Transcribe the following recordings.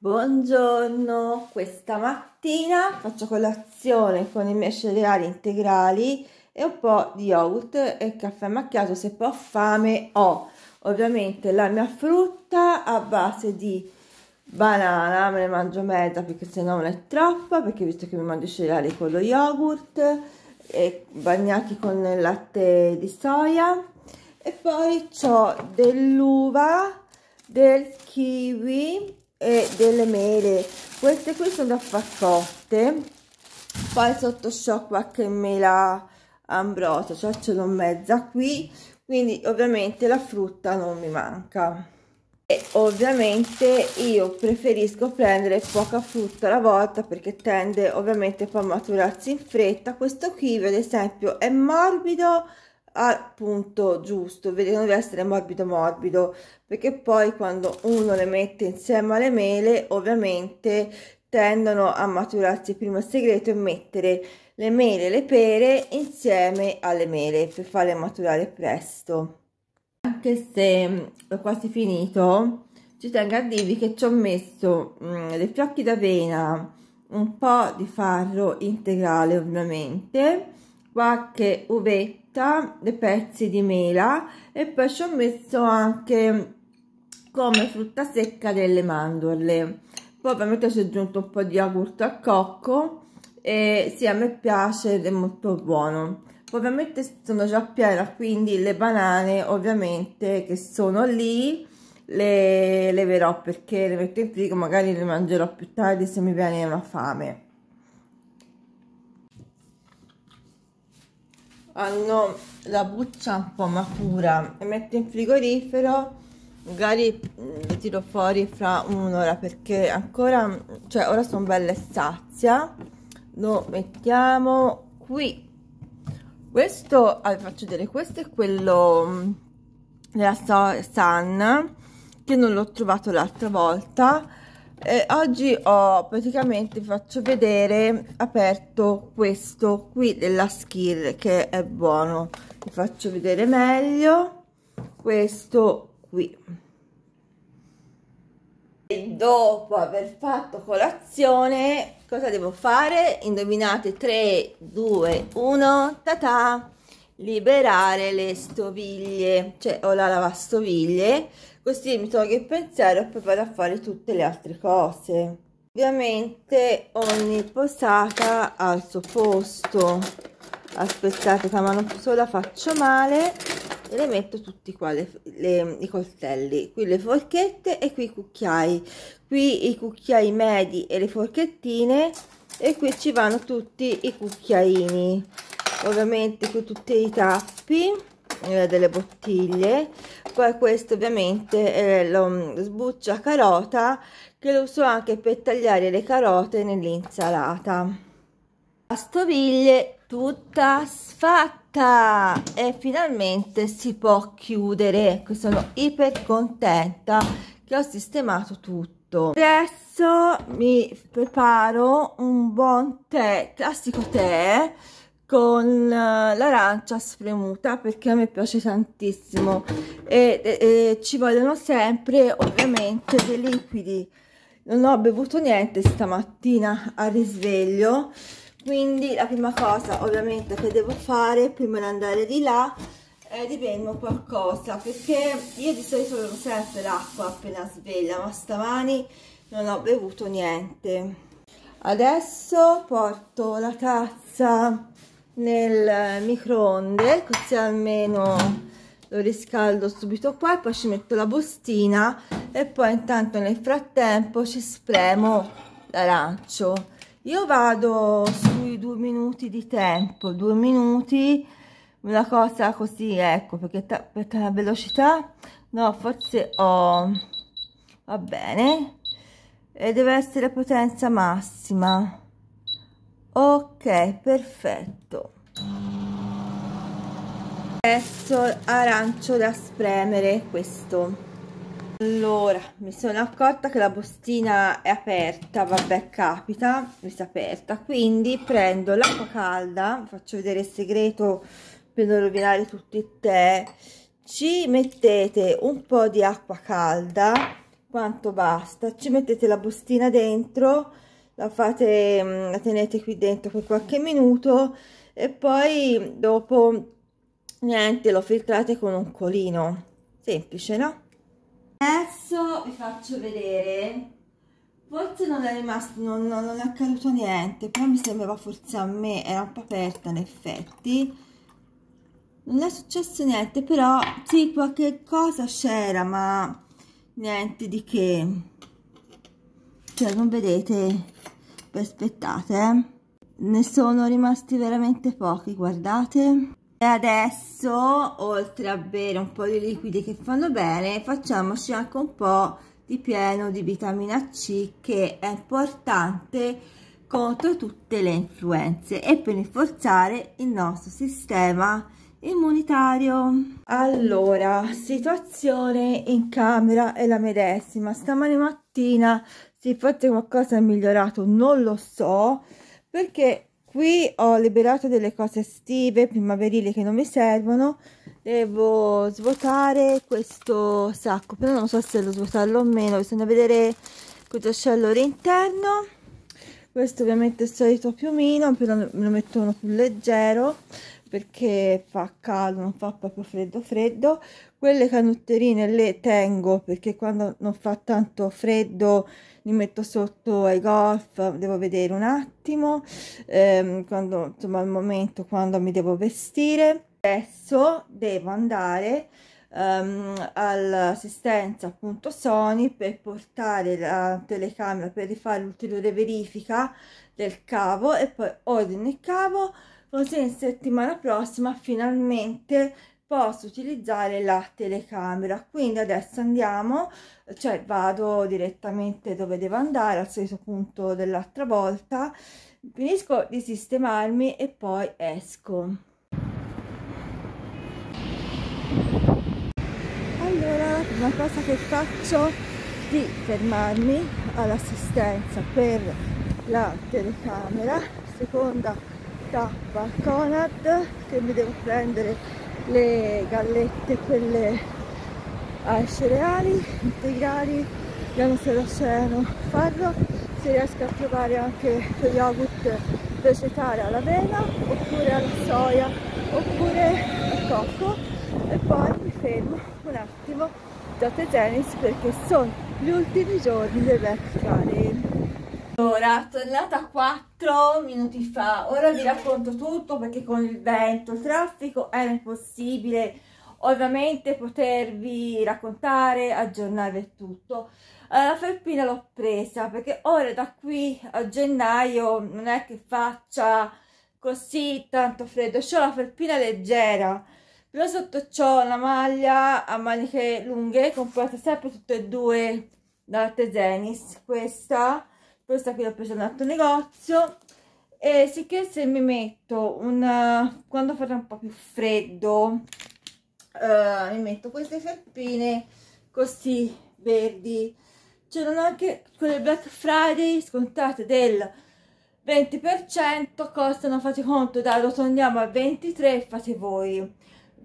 Buongiorno, questa mattina faccio colazione con i miei cereali integrali e un po' di yogurt e caffè macchiato. Se poi ho fame ho ovviamente la mia frutta a base di banana, me ne mangio mezza perché se no non è troppa, perché visto che mi mangio i cereali con lo yogurt e bagnati con il latte di soia, e poi ho dell'uva, del kiwi e delle mele. Queste qui sono da far cotte. Poi sotto c'ho qualche mela ambrosia, cioè ce l'ho mezza qui, quindi ovviamente la frutta non mi manca. E ovviamente io preferisco prendere poca frutta alla volta perché tende ovviamente poi a maturarsi in fretta. Questo kiwi ad esempio è morbido al punto giusto, vedi, non deve essere morbido morbido, perché poi quando uno le mette insieme alle mele ovviamente tendono a maturarsi prima. Il segreto è mettere le mele e le pere insieme alle mele per farle maturare presto. Anche se ho quasi finito, ci tengo a dirvi che ci ho messo dei fiocchi d'avena, un po' di farro integrale ovviamente, qualche uvetta, dei pezzi di mela e poi ci ho messo anche come frutta secca delle mandorle. Poi ovviamente ci ho aggiunto un po' di yogurt al cocco e sì, a me piace ed è molto buono. Poi ovviamente sono già piena, quindi le banane ovviamente che sono lì le leverò perché le metto in frigo, magari le mangerò più tardi se mi viene una fame. Hanno la buccia un po' matura e metto in frigorifero, magari le tiro fuori fra un'ora perché ancora, cioè ora sono belle sazia. Lo mettiamo qui. Questo, faccio vedere, questo è quello della Sun che non l'ho trovato l'altra volta. Oggi ho praticamente, faccio vedere, aperto questo qui della Skill che è buono. Vi faccio vedere meglio questo qui. E dopo aver fatto colazione cosa devo fare? Indovinate? 3, 2, 1, ta-ta! Liberare le stoviglie, cioè ho la lavastoviglie, così mi tolgo il pensiero e poi vado a fare tutte le altre cose. Ovviamente ogni posata ha il suo posto. Aspettate che a mano sola faccio male e le metto tutti qua i coltelli, qui le forchette e qui i cucchiai, qui i cucchiai medi e le forchettine e qui ci vanno tutti i cucchiaini, ovviamente qui tutti i tappi delle bottiglie. Poi questo ovviamente è lo sbuccia carota che lo uso anche per tagliare le carote nell'insalata. La stoviglie tutta sfatta e finalmente si può chiudere. Sono iper contenta che ho sistemato tutto. Adesso mi preparo un buon tè, classico tè con l'arancia spremuta perché a me piace tantissimo e ci vogliono sempre ovviamente dei liquidi. Non ho bevuto niente stamattina al risveglio, quindi la prima cosa ovviamente che devo fare prima di andare di là è di bermi qualcosa, perché io di solito bevo sempre l'acqua appena sveglia, ma stamani non ho bevuto niente. Adesso porto la tazza nel microonde così almeno lo riscaldo subito qua e poi ci metto la bustina e poi intanto nel frattempo ci spremo l'arancio. Io vado sui 2 minuti di tempo, 2 minuti, una cosa così, ecco, perché per la velocità, no, forse ho, va bene, e deve essere potenza massima. Ok, perfetto. Adesso arancio da spremere questo. Allora, mi sono accorta che la bustina è aperta, vabbè, capita, resta aperta, quindi prendo l'acqua calda, faccio vedere il segreto per non rovinare tutto il tè. Ci mettete un po' di acqua calda quanto basta. Ci mettete la bustina dentro, la tenete qui dentro per qualche minuto e poi dopo niente, lo filtrate con un colino, semplice, no? Adesso vi faccio vedere, forse non è rimasto, non è accaduto niente, però mi sembrava forse a me, era un po' aperta in effetti, non è successo niente, però sì, qualche cosa c'era, ma niente di che, cioè non vedete, aspettate, ne sono rimasti veramente pochi, guardate. E adesso, oltre a bere un po' di liquidi che fanno bene, facciamoci anche un po' di pieno di vitamina C, che è importante contro tutte le influenze e per rinforzare il nostro sistema immunitario. Allora, situazione in camera è la medesima. Stamani mattina, se forse qualcosa è migliorato, non lo so, perché qui ho liberato delle cose estive, primaverili che non mi servono. Devo svuotare questo sacco, però non so se devo svuotarlo o meno, bisogna vedere cosa c'è all'interno. Questo ovviamente è il solito piumino, però me lo mettono più leggero perché fa caldo, non fa proprio freddo. Quelle canotterine le tengo perché quando non fa tanto freddo li metto sotto ai golf, devo vedere un attimo, quando, insomma, al momento quando mi devo vestire. Adesso devo andare all'assistenza appunto Sony per portare la telecamera per rifare l'ulteriore verifica del cavo e poi ordino il cavo, così in settimana prossima finalmente posso utilizzare la telecamera. Quindi adesso andiamo, cioè vado direttamente dove devo andare, al solito punto dell'altra volta, finisco di sistemarmi e poi esco. Allora, la prima cosa che faccio di fermarmi all'assistenza per la telecamera, seconda tappa Conad, che mi devo prendere le gallette, quelle ai cereali integrali, vediamo se lo c'erano, farlo, se riesco a trovare anche lo yogurt vegetale all'avena, oppure alla soia, oppure al cocco, e poi mi fermo un attimo da Tegenis perché sono gli ultimi giorni del Black Friday. Ora, tornata 4 minuti fa, ora vi racconto tutto perché con il vento, il traffico era impossibile ovviamente potervi raccontare, aggiornare tutto. La felpina l'ho presa perché ora da qui a gennaio non è che faccia così tanto freddo, c'ho la felpina leggera, però sotto c'ho una maglia a maniche lunghe, comprate sempre tutte e due da Tegenis, questa qui l'ho presa dall'altro negozio, e sicché se mi metto quando farà un po' più freddo, mi metto queste felpine così verdi. C'erano anche quelle Black Friday scontate del 20%, costano, fate conto, dai, arrotondiamo a 23, fate voi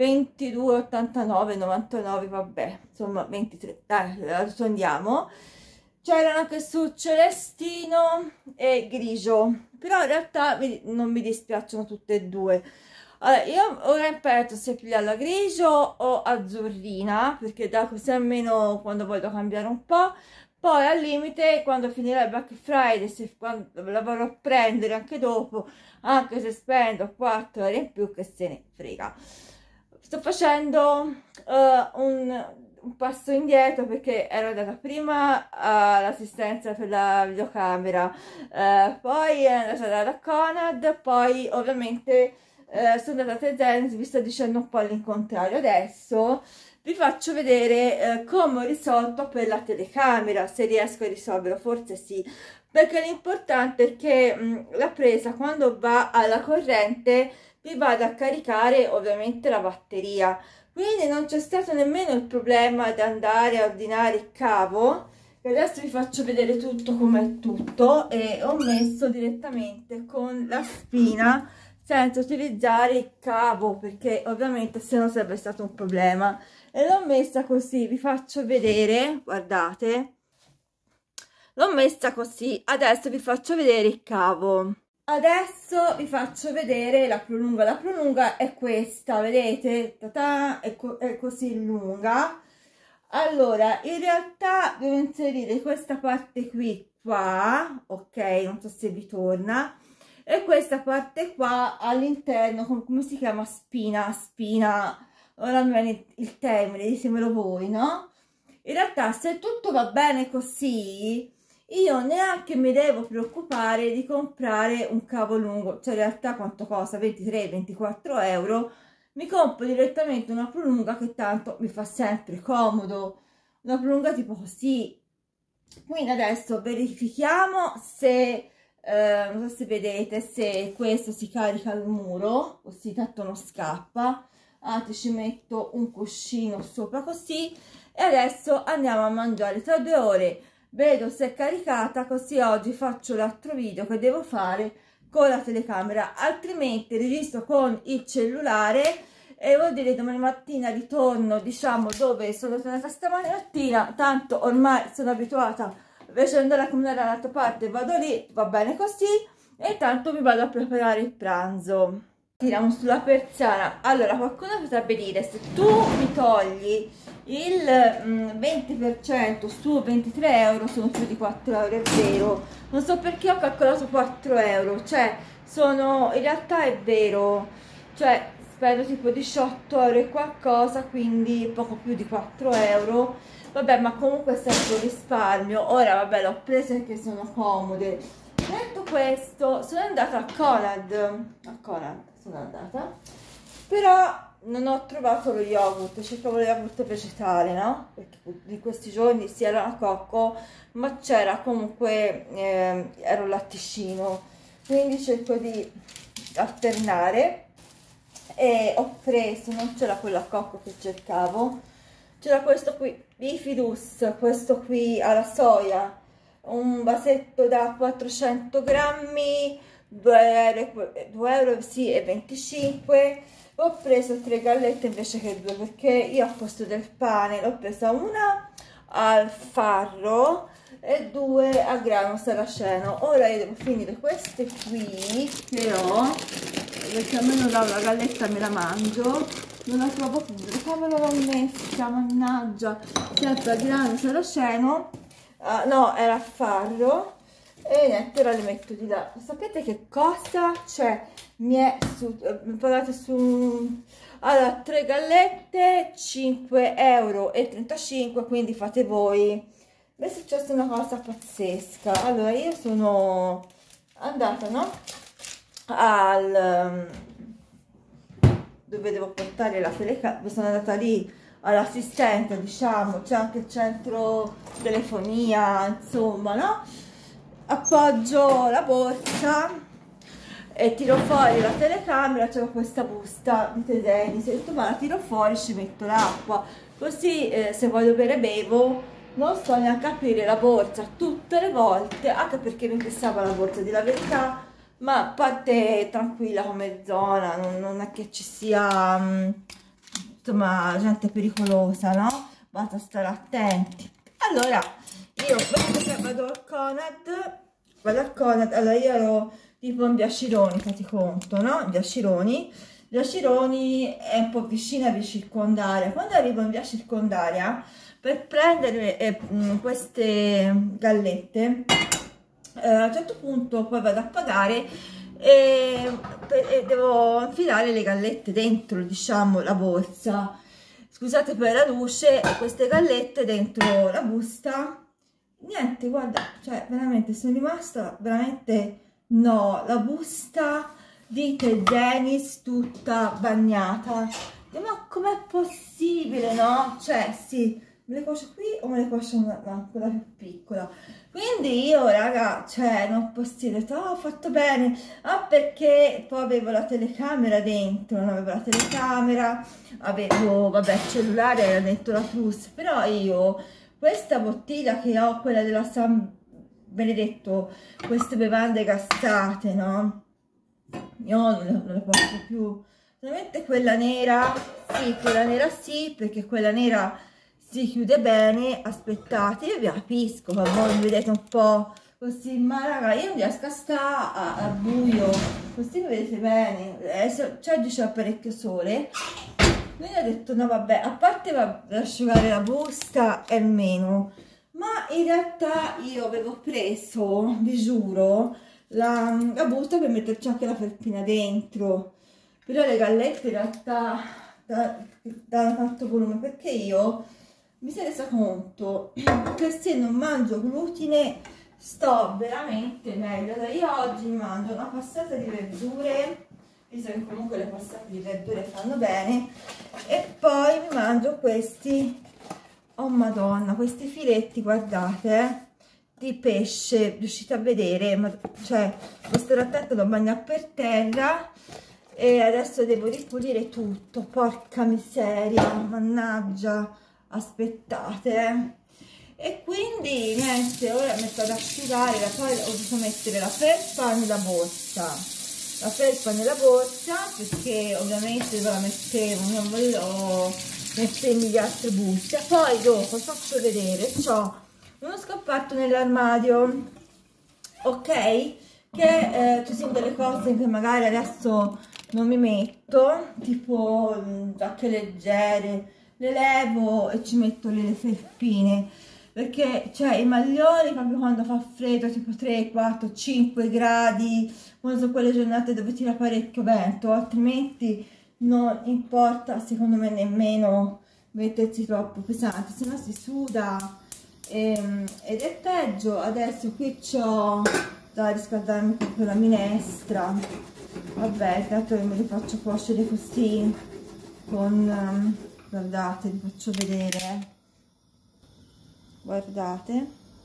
22,89,99, vabbè, insomma 23, dai, arrotondiamo. C'erano anche su celestino e grigio, però in realtà non mi dispiacciono tutte e due. Allora, io ora imparto se pigliarla grigio o azzurrina, perché da così almeno quando voglio cambiare un po'. Poi al limite, quando finirà il Black Friday, quando la vorrò a prendere anche dopo, anche se spendo 4 euro in più, che se ne frega. Sto facendo un passo indietro perché ero andata prima all'assistenza per la videocamera, poi è andata da Conad, poi ovviamente sono andata a Tegenis, vi sto dicendo un po' all'incontrario. Adesso vi faccio vedere come ho risolto per la telecamera, se riesco a risolverlo, forse sì, perché l'importante è che la presa quando va alla corrente vi vada a caricare ovviamente la batteria, quindi non c'è stato nemmeno il problema di andare a ordinare il cavo. E adesso vi faccio vedere tutto com'è tutto, e ho messo direttamente con la spina senza utilizzare il cavo perché ovviamente se no sarebbe stato un problema, e l'ho messa così, vi faccio vedere, guardate, l'ho messa così. Adesso vi faccio vedere il cavo. Adesso vi faccio vedere la prolunga è questa, vedete? Ta-ta, è così lunga. Allora, in realtà devo inserire questa parte qui qua, ok, non so se vi torna, e questa parte qua all'interno, come si chiama? Spina, ora non viene il termine, ditemelo voi, no? In realtà se tutto va bene così, io neanche mi devo preoccupare di comprare un cavo lungo, cioè in realtà quanto costa? 23-24 euro. Mi compro direttamente una prolunga che tanto mi fa sempre comodo, una prolunga tipo così. Quindi adesso verifichiamo se, non so se vedete, se questo si carica al muro, così tanto non scappa. Ci metto un cuscino sopra così e adesso andiamo a mangiare. Tra 2 ore vedo se è caricata, così oggi faccio l'altro video che devo fare con la telecamera, altrimenti registro con il cellulare e vuol dire domani mattina ritorno, diciamo, dove sono tornata stamattina, tanto ormai sono abituata, invece di andare a camminare dall'altra parte vado lì, va bene così, e intanto mi vado a preparare il pranzo. Tiriamo sulla persiana. Allora, qualcuno potrebbe dire, se tu mi togli il 20% su 23 euro sono più di 4 euro, è vero, non so perché ho calcolato 4 euro, cioè sono, in realtà è vero, cioè spendo tipo 18 euro e qualcosa, quindi poco più di 4 euro, vabbè, ma comunque è sempre un risparmio. Ora vabbè, l'ho presa perché sono comode. Detto questo, sono andata a Conad sono andata, però non ho trovato lo yogurt, cercavo lo yogurt vegetale, no? Perché in questi giorni sì, era la cocco, ma c'era comunque, era un latticino, quindi cerco di alternare e ho preso, non c'era quella cocco che cercavo, c'era questo qui, Bifidus, questo qui alla soia, un vasetto da 400 grammi, 2 euro sì, e 25. Ho preso 3 gallette invece che 2, perché io a posto del pane l'ho presa una al farro e 2 a grano saraceno. Ora io devo finire queste qui che ho, perché almeno la galletta me la mangio, non la trovo più, dove l'ho messa, mannaggia, sempre a grano saraceno, no, era a farro, e niente, ora le metto di là. Sapete che cosa c'è? Mi è pagate su, allora, 3 gallette 5,35 euro, quindi fate voi. Mi è successa una cosa pazzesca. Allora, io sono andata, no, dove devo portare la telecamera, sono andata lì all'assistente, diciamo, c'è anche il centro telefonia, insomma, no? Appoggio la borsa e tiro fuori la telecamera, c'è questa busta di teseni, se detto, ma la tiro fuori, ci metto l'acqua, così se voglio bere bevo, non sto neanche a aprire la borsa tutte le volte, anche perché mi pensava la borsa di la verità, ma a parte tranquilla come zona, non è che ci sia insomma gente pericolosa, no? Basta stare attenti. Allora io vado al Conad, allora io ero tipo in via Scironi, fate conto, no? Via Scironi è un po' vicina a via Circondaria. Quando arrivo in via Circondaria per prendere queste gallette, a un certo punto poi vado a pagare e devo infilare le gallette dentro, diciamo, la borsa. Scusate per la luce, queste gallette dentro la busta, niente, guarda, cioè veramente sono rimasta veramente, no, la busta di Ted Dennis tutta bagnata. Ma com'è possibile, no? Cioè sì, me le cuocio qui o me le cuocio quella più piccola? Quindi io, raga, cioè non posso dire, oh, ho fatto bene, perché poi avevo la telecamera dentro, non avevo la telecamera, avevo, vabbè, il cellulare era dentro la trousse, però io questa bottiglia che ho, quella della San Benedetto, queste bevande gassate, no? Io non le porto più, solamente quella nera sì, perché quella nera si chiude bene. Aspettate, io vi capisco, ma voi mi vedete un po' così, ma raga, io non riesco a stare al buio, così mi vedete bene. Adesso c'è diceva parecchio sole, quindi ho detto no vabbè, a parte asciugare la busta è meno, ma in realtà io avevo preso, vi giuro, la busta per metterci anche la felpina dentro, però le gallette in realtà danno tanto volume, perché io mi sono resa conto che se non mangio glutine sto veramente meglio. Io oggi mi mangio una passata di verdure, visto che comunque le passate di verdure fanno bene, e poi mi mangio questi, oh madonna, questi filetti, guardate, di pesce, riuscite a vedere, ma cioè devo stare attento, da bagnare per terra. E adesso devo ripulire tutto, porca miseria, mannaggia, aspettate. E quindi niente, ora metto ad asciugare, poi ho dovuto mettere la felpa nella borsa, la felpa nella borsa perché ovviamente la mettevo, non volevo mettermi gli altri busti. Poi dopo faccio vedere, c'ho uno scappato nell'armadio, ok, che ci sono delle cose che magari adesso non mi metto, tipo giacche leggere, le levo e ci metto le felpine, perché cioè i maglioni proprio quando fa freddo, tipo 3, 4, 5 gradi, quando sono quelle giornate dove tira parecchio vento, altrimenti non importa secondo me nemmeno mettersi troppo pesante, se no si suda ed è peggio. Adesso qui c'ho da riscaldarmi proprio la minestra, vabbè, tanto me li faccio cuocere così con guardate, vi faccio vedere, guardate,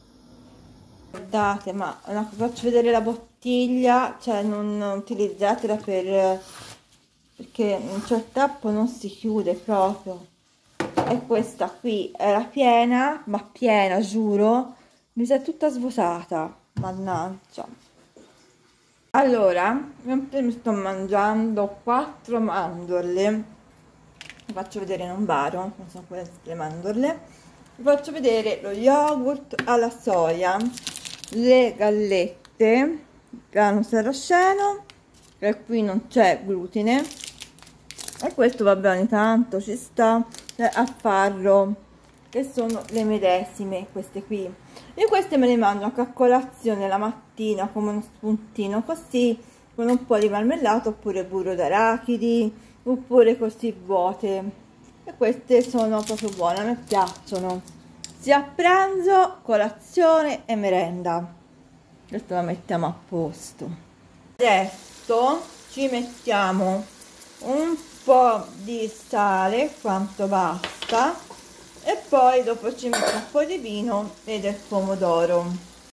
ma no, vi faccio vedere la bottiglia, cioè non utilizzatela perché cioè, il tappo non si chiude proprio. E questa qui era piena, ma piena, giuro, mi si è tutta svuotata, mannaggia. Allora, mentre mi sto mangiando 4 mandorle, vi faccio vedere in un baro, non sono queste le mandorle, vi faccio vedere lo yogurt alla soia, le gallette, grano saraceno, che qui non c'è glutine, e questo vabbè ogni tanto ci sta, a farro, che sono le medesime queste qui. Io queste me le mangio anche a colazione la mattina come uno spuntino, così, con un po' di marmellato oppure burro d'arachidi, oppure così vuote, e queste sono proprio buone, a me piacciono sia a pranzo, colazione e merenda. Questo la mettiamo a posto. Adesso ci mettiamo un po' di sale, quanto basta, e poi dopo ci metto un po' di vino e del pomodoro.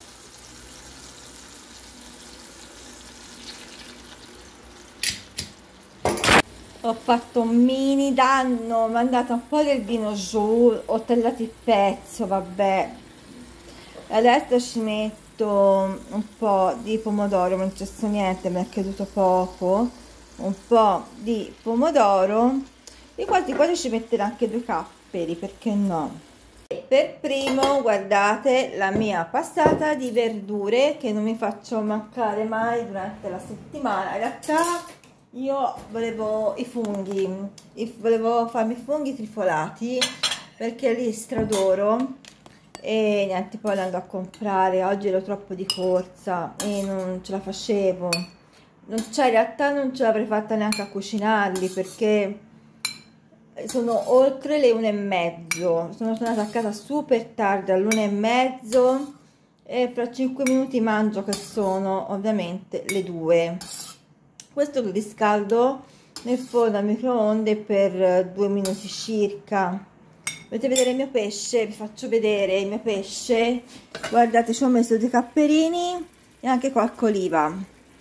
Ho fatto un mini danno, ho mandato un po' del vino giù, ho tagliato il pezzo, vabbè. Adesso ci metto un po' di pomodoro, non c'è niente, mi è caduto poco, un po' di pomodoro, e quasi quasi ci metterò anche 2 capperi, perché no. Per primo guardate la mia passata di verdure che non mi faccio mancare mai durante la settimana. In realtà io volevo i funghi, volevo farmi i funghi trifolati perché li stradoro, e niente, poi li andò a comprare, oggi ero troppo di corsa e non ce la facevo, cioè in realtà non ce l'avrei fatta neanche a cucinarli perché sono oltre le 1:30, sono tornata a casa super tardi, all'1:30, e fra 5 minuti mangio, che sono ovviamente le 2. Questo lo riscaldo nel forno a microonde per 2 minuti circa. Volete vedere il mio pesce? Vi faccio vedere il mio pesce. Guardate, ci ho messo 2 capperini e anche qualche oliva.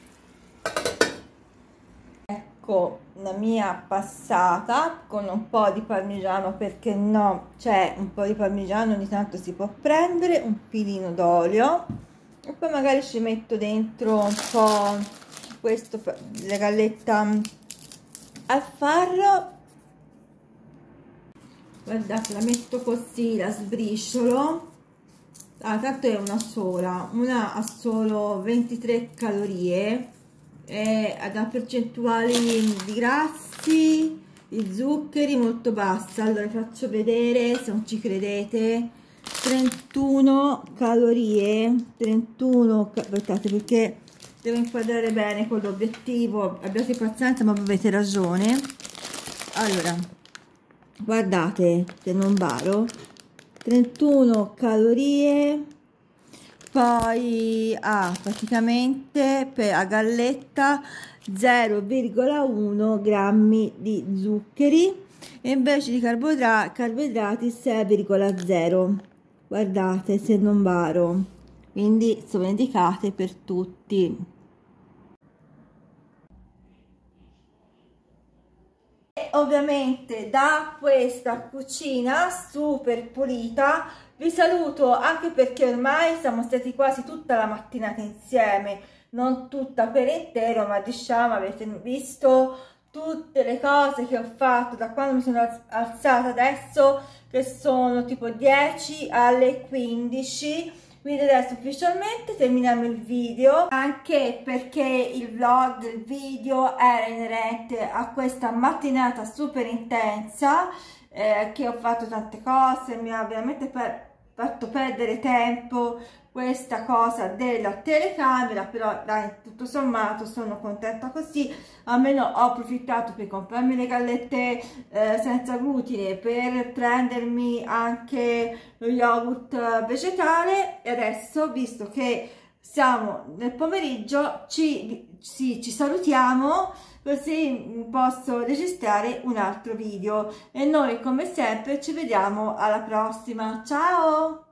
Ecco la mia passata con un po' di parmigiano, perché no, c'è un po' di parmigiano, ogni tanto si può prendere, un filino d'olio, e poi magari ci metto dentro un po' questo, la galletta al farro. guardate, la metto così, la sbriciolo. Tanto è una ha solo 23 calorie e ha percentuali di grassi, di zuccheri molto bassa. Allora vi faccio vedere, se non ci credete, 31 calorie, 31, aspettate perché devo inquadrare bene con l'obiettivo, abbiate pazienza ma avete ragione. Allora, guardate, se non baro, 31 calorie, poi praticamente a galletta 0,1 grammi di zuccheri e invece di carboidrati 6,0. Guardate, se non baro, quindi sono indicate per tutti. Ovviamente da questa cucina super pulita vi saluto, anche perché ormai siamo stati quasi tutta la mattinata insieme, non tutta per intero, ma diciamo avete visto tutte le cose che ho fatto da quando mi sono alzata adesso, che sono tipo 10 alle 15. Quindi adesso ufficialmente terminiamo il video, anche perché il vlog, il video era inerente a questa mattinata super intensa, che ho fatto tante cose, mi ha veramente fatto perdere tempo questa cosa della telecamera, però dai, tutto sommato sono contenta così. Almeno ho approfittato per comprarmi le gallette senza glutine, per prendermi anche lo yogurt vegetale, e adesso, visto che siamo nel pomeriggio, ci salutiamo, così posso registrare un altro video, e noi come sempre ci vediamo alla prossima. Ciao!